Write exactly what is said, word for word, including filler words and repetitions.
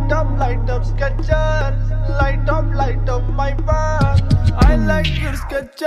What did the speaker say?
Light up, light up, Skechers. Light up, light up my bag. I like your Skechers.